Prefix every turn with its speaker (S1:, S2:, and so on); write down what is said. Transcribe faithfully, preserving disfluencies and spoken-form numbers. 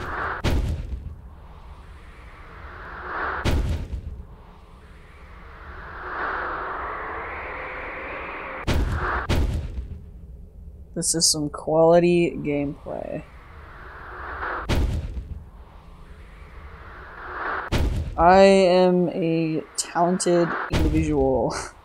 S1: This is some quality gameplay. I am a talented individual.